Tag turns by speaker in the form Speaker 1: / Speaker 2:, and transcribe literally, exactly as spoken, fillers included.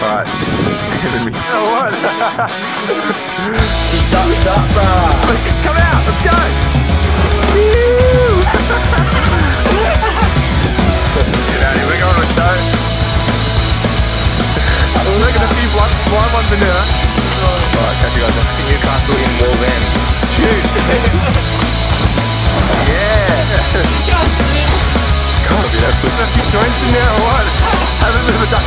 Speaker 1: Alright. Oh, what?
Speaker 2: Stop, stop, bruh.
Speaker 1: Come out, let's go! Get out of here, we're going to a show. We're looking at a few blind, blind ones in there. Alright, catch you guys. I think Newcastle in Wolverhampton. Shoot! Yeah! God, be that good. A few joints in there or what? Have a bit of a duck